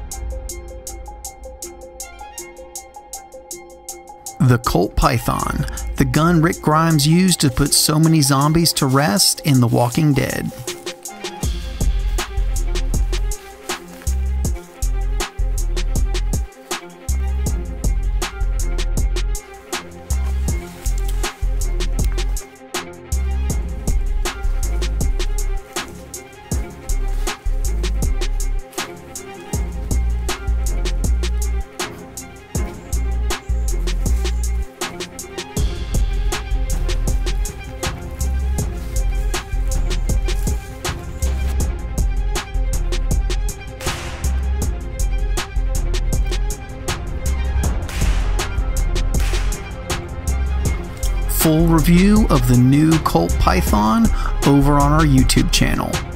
The Colt Python, the gun Rick Grimes used to put so many zombies to rest in The Walking Dead. Full review of the new Colt Python over on our YouTube channel.